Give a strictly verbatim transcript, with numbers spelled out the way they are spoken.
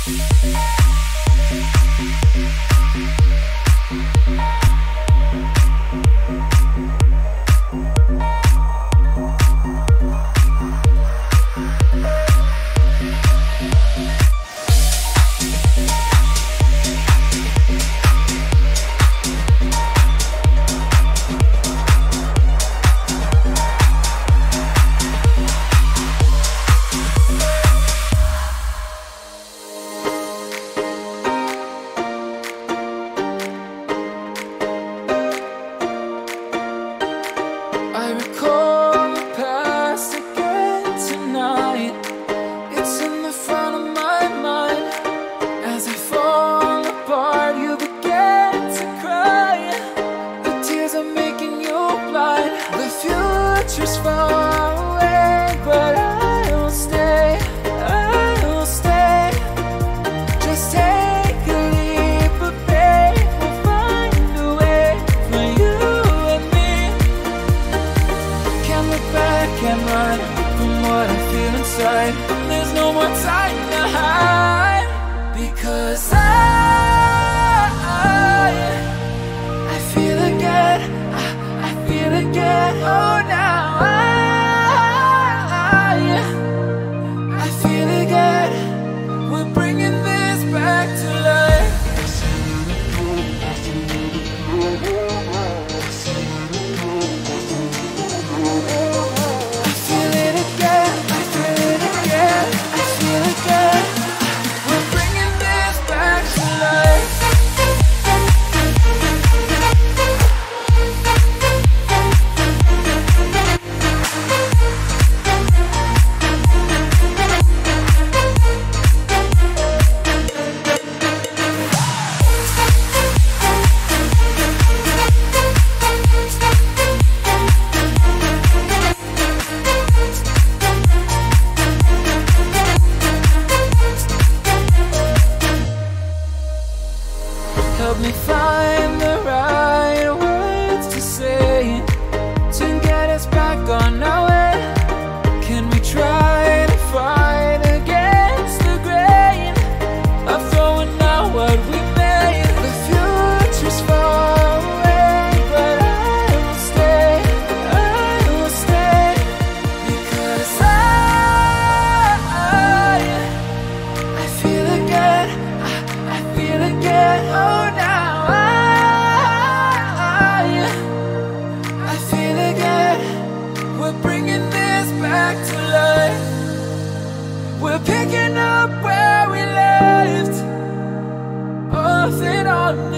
There's no more time to hide, because I, I feel again, I, I feel again. Oh, now I, I feel again. We're bringing this back to life. I feel it again. I feel it again. I feel it again. We're bringing this back to life. Help me find the right words to say to get us back on our way. Can we try to fight against the grain of throwing out what we made? The future's far away, but I will stay, I will stay, because I, I, I feel again, I, I feel again. Oh, we're picking up where we left, off and on.